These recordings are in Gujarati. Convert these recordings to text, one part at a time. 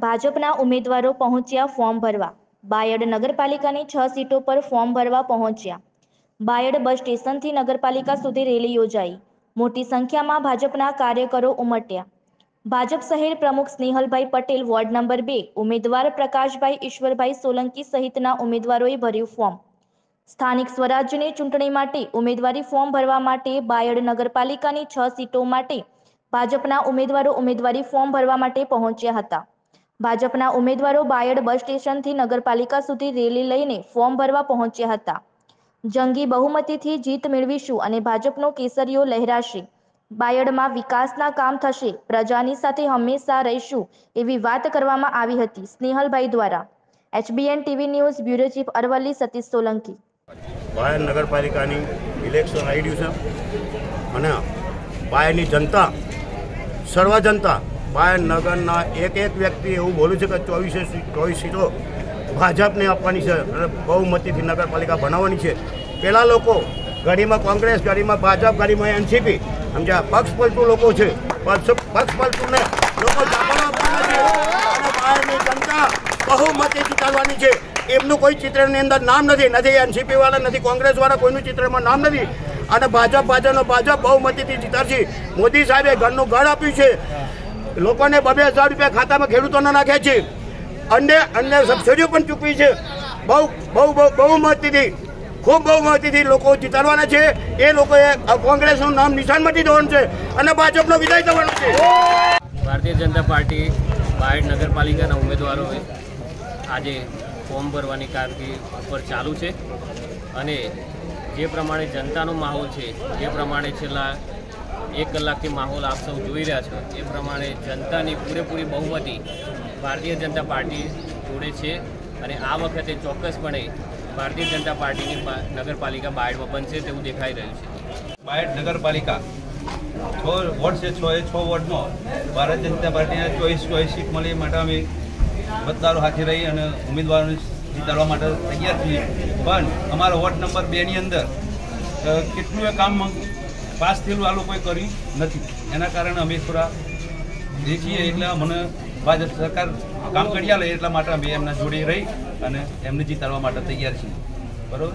ભાજપના ઉમેદવારો પહોંચ્યા ફોર્મ ભરવા। બાયડ નગરપાલિકાની 6 સીટો પર ફોર્મ ભરવા પહોંચ્યા। બાયડ બસ સ્ટેશનથી નગરપાલિકા સુધી રેલી યોજાઈ। મોટી સંખ્યામાં ભાજપના કાર્યકરો ઉમટ્યા। ભાજપ શહેર પ્રમુખ સ્નેહલભાઈ પટેલ, વોર્ડ નંબર 2 ઉમેદવાર પ્રકાશભાઈ ઈશ્વરભાઈ સોલંકી સહિતના ઉમેદવારોએ ભર્યું ફોર્મ। સ્થાનિક સ્વરાજ્યની ચૂંટણી માટે ઉમેદવારી ફોર્મ ભરવા માટે બાયડ નગરપાલિકાની 6 સીટો માટે ભાજપના ઉમેદવારો ઉમેદવારી ફોર્મ ભરવા માટે પહોંચ્યા હતા। ભાજપના ઉમેદવારો બાયડ બસ સ્ટેશનથી નગરપાલિકા સુધી રેલી લઈને ફોર્મ ભરવા પહોંચ્યા હતા। જંગી બહુમતીથી જીત મેળવીશું અને ભાજપનો કેસરીઓ લહેરાશે। બાયડમાં વિકાસના કામ થશે, પ્રજાની સાથે હંમેશા રહીશું એવી વાત કરવામાં આવી હતી સ્નેહલભાઈ દ્વારા। HBN TV news bureau chief Aravalli Satish Solanki. Bayad નગરપાલિકાની ઇલેક્શન આવી રહ્યું છે અને બાયડની જનતા, સર્વ જનતા, બાયડ નગરના એક વ્યક્તિ એવું બોલ્યું છે કે 24 સીટો ભાજપને આપવાની છે અને બહુમતીથી નગરપાલિકા બનાવવાની છે। પેલા લોકો ઘડીમાં કોંગ્રેસ, ઘડીમાં ભાજપ, ઘડીમાં NCP સમજ્યા, પક્ષ પલટું લોકો છે, પક્ષ પલટુને લોકો જાગવા છે અને બાયડની જનતા બહુમતી જીતાડવાની છે। એમનું કોઈ ચિત્રની અંદર નામ નથી NCP વાળા, નથી કોંગ્રેસ વાળા, કોઈનું ચિત્રમાં નામ નથી અને ભાજપ બહુમતીથી જીતાડશે। મોદી સાહેબે ઘરનું ઘર આપ્યું છે, લોકોને 2,000 રૂપિયા ખાતામાં ખેડૂતોને નાખે છે, અન્ય સબસિડીઓ પણ ચૂકવી છે। બહુમતીથી, ખૂબ બહુમતીથી લોકો જીતાડવાના છે। એ લોકોએ કોંગ્રેસનું નામ નિશાન મટી જવાનું છે અને ભાજપનો વિજય થવાનો છે। ભારતીય જનતા પાર્ટી બાયડ નગરપાલિકાના ઉમેદવારોએ આજે ફોર્મ ભરવાની કામગીરી ઉપર ચાલુ છે અને જે પ્રમાણે જનતાનો માહોલ છે, જે પ્રમાણે છેલ્લા 1 કલાકથી માહોલ આપ સૌ જોઈ રહ્યા છો, એ પ્રમાણે જનતાની પૂરેપૂરી બહુમતી ભારતીય જનતા પાર્ટી જોડે છે અને આ વખતે ચોક્કસપણે ભારતીય જનતા પાર્ટીની નગરપાલિકા બાયડમાં બનશે તેવું દેખાઈ રહ્યું છે। બાયડ નગરપાલિકા 6 વોર્ડ છે, 6 વોર્ડમાં ભારતીય જનતા પાર્ટીને 24 સીટ મળી માટે અમે મતદારો હાથે રહી અને ઉમેદવારોને જીતાડવા માટે તૈયાર છીએ। પણ અમારા વોર્ડ નંબર 2 ની અંદર કેટલું કામ પાસ થયેલું આ લોકોએ કર્યું નથી, એના કારણે અમે થોડા જે છીએ એટલે મને ભાજપ સરકાર કામ કરી લે એટલા માટે અમે એમના જોડે રહી અને એમને જીતાડવા માટે તૈયાર છીએ। બરાબર।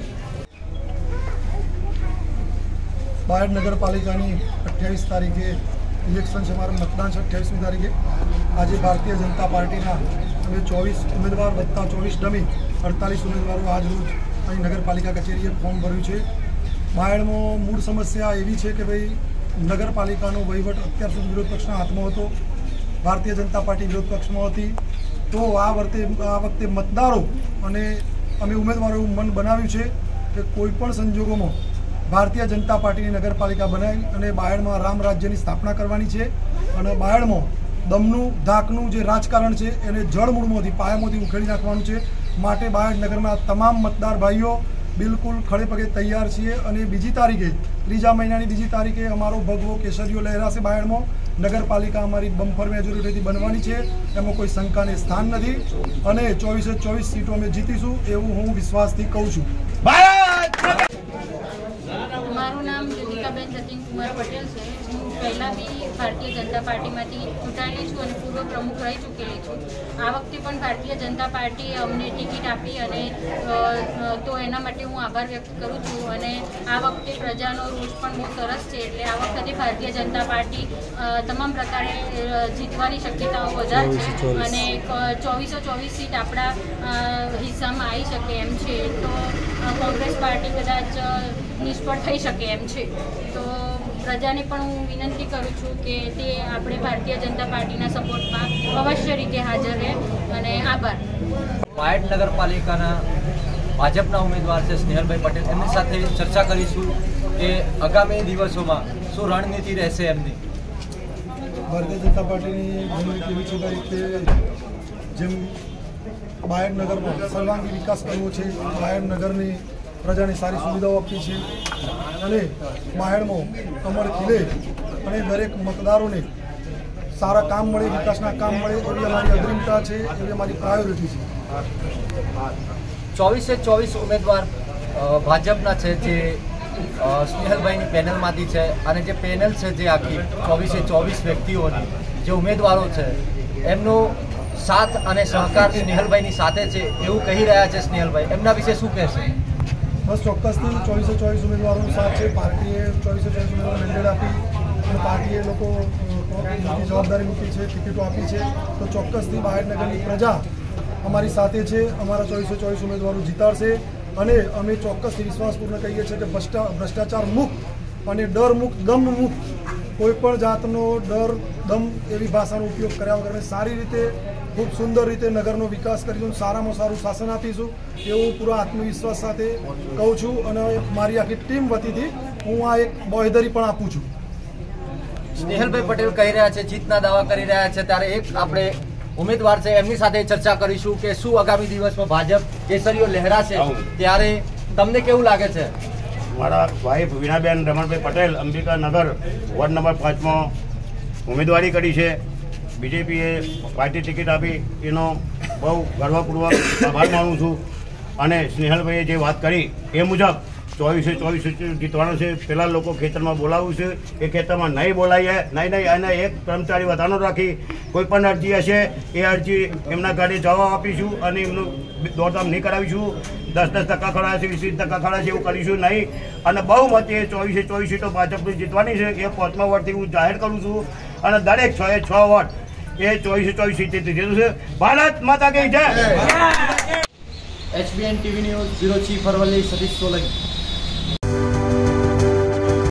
બાયડ નગરપાલિકાની 28 તારીખે ઇલેક્શન છે, મારું મતદાન છે 28મી તારીખે। આજે ભારતીય જનતા પાર્ટીના અમે 24 ઉમેદવાર વત્તા 24 ડમી 48 ઉમેદવારો આજ રોજ અહીં નગરપાલિકા કચેરીએ ફોર્મ ભર્યું છે। બાયડમાં મૂળ સમસ્યા એવી છે કે ભાઈ નગરપાલિકાનો વહીવટ અત્યાર સુધી વિરોધ પક્ષના હાથમાં હતો, ભારતીય જનતા પાર્ટી વિરોધ પક્ષમાં હતી। તો આ વખતે મતદારો અને અમે ઉમેદવારો મન બનાવ્યું છે કે કોઈપણ સંજોગોમાં ભારતીય જનતા પાર્ટીની નગરપાલિકા બનાવી અને બાયડમાં રામ રાજ્યની સ્થાપના કરવાની છે અને બાયડમાં દમનું ધાકનું જે રાજકારણ છે એને જળમૂળમાંથી, પાયામાંથી ઉખેડી નાખવાનું છે। માટે બાયડ નગરના તમામ મતદાર ભાઈઓ બિલકુલ ખડે પગે તૈયાર છીએ અને 2જી તારીખે, 3જા મહિનાની 2જી તારીખે અમારો ભગવો કેસરીઓ લહેરાશે। બાયડમાં નગરપાલિકા અમારી બમ્પર મેજોરિટીથી બનવાની છે, એમાં કોઈ શંકાને સ્થાન નથી અને 24 સીટો અમે જીતીશું એવું હું વિશ્વાસથી કહું છું। મારું નામ જ્યોતિકાબેન જતીન કુમાર પટેલ છે। હું પહેલાં બી ભારતીય જનતા પાર્ટીમાંથી ચૂંટાયેલી છું અને પૂર્વ પ્રમુખ રહી ચૂકેલી છું। આ વખતે પણ ભારતીય જનતા પાર્ટીએ અમને ટિકિટ આપી અને તો એના માટે હું આભાર વ્યક્ત કરું છું અને આ વખતે પ્રજાનો રોષ પણ બહુ સરસ છે, એટલે આ વખતે ભારતીય જનતા પાર્ટી તમામ પ્રકારે જીતવાની શક્યતાઓ વધારે છે અને 24 સીટ આપણા હિસ્સામાં આવી શકે એમ છે। તો કોંગ્રેસ પાર્ટી કદાચ નિષ્ફળ થઈ શકે એમ છે। તો પ્રજાને પણ હું વિનંતી કરું છું કે તે આપણે ભારતીય જનતા પાર્ટીના સપોર્ટમાં અવશ્ય રીતે હાજર રહે અને આભાર। બાયડ નગરપાલિકાના ભાજપના ઉમેદવાર છે સ્નેહલભાઈ પટેલ, એમની સાથે ચર્ચા કરીશું કે આગામી દિવસોમાં શું રણનીતિ રહેશે એમની। ભારતીય જનતા પાર્ટીની રણનીતિ એવી છે ભાઈ કે જેમ બાયડ નગરમાં સર્વાંગી વિકાસ કરવો છે, બાયડ નગરની પ્રજાને સારી સુવિધાઓ આપવી છે અને બાયડમાં કમળ ખીલે અને દરેક મતદારોને સારા કામ મળે, વિકાસના કામ મળે એવી અમારી અગ્રિમતા છે, એવી અમારી પ્રાયોરિટી છે। 24 ઉમેદવાર ભાજપના છે જે સ્નેહલભાઈની પેનલમાંથી છે અને જે પેનલ છે જે આખી 24 વ્યક્તિઓની જે ઉમેદવારો છે એમનું સાથ અને સહકાર સ્નેહલભાઈની સાથે છે એવું કહી રહ્યા છે સ્નેહલભાઈ, એમના વિશે શું કહેશે? બસ ચોક્કસથી 24 ઉમેદવારોનો સાથ છે. પાર્ટીએ 24 ઉમેદવારો મેન્ડેટ આપી અને પાર્ટીએ લોકો મોટી જવાબદારી મૂકી છે, ટિકિટો આપી છે. તો ચોક્કસથી બાયડનગરની પ્રજા અમારી સાથે છે. અમારા 24 ઉમેદવારો જીતાડશે અને અમે ચોક્કસથી વિશ્વાસપૂર્ણ કહીએ છીએ કે ભ્રષ્ટાચાર મુક્ત અને ડર મુક્ત, દમ મુક્ત, કોઈ પણ જાતનો ડર, દમ એવી ભાષાનો ઉપયોગ કર્યા વગર સારી રીતે, ખૂબ સુંદર રીતે નગરનો વિકાસ કરીશું, સારામાં સારું શાસન આપીશું એવું પૂરા આત્મવિશ્વાસ સાથે કહું છું. અને મારી આખી ટીમ વતીથી હું આ એક બાંહેધરી પણ આપું છું. સ્નેહલભાઈ પટેલ કહી રહ્યા છે, જીતના દાવા કરી રહ્યા છે, ત્યારે એક આપણે ઉમેદવાર છે એમની સાથે ચર્ચા કરીશું કે શું આગામી દિવસમાં ભાજપ કેસરીઓ લહેરાશે, ત્યારે તમને કેવું લાગે છે? મારા વાઇફ વીણાબેન રમણભાઈ પટેલ અંબિકાનગર વોર્ડ નંબર 5માં ઉમેદવારી કરી છે. બીજેપીએ પાર્ટી ટિકિટ આપી એનો બહુ ગર્વપૂર્વક આભાર માનું છું. અને સ્નેહલભાઈએ જે વાત કરી એ મુજબ 24 જીતવાનો છે. પહેલાં લોકો ખેતરમાં બોલાવવું છે, એ ખેતરમાં નહીં બોલાવીએ, નહીં અને એક કર્મચારી વધારો રાખી કોઈ પણ અરજી હશે એ અરજી એમના ઘરે જવાબ આપીશું અને એમનું દોડધામ નહીં કરાવીશું. 10% ખડા છે, 20% ખડા છે એવું કરીશું નહીં. અને બહુ મતે 24 સીટો ભાજપની જીતવાની છે એ 5મા વોર્ડથી હું જાહેર કરું છું. અને દરેક 6 વોર્ડ એ 24 સીટે જીતું છે. ભારત માતા કી જય. HBN TV news bureau chief Aravalli Satish Solanki.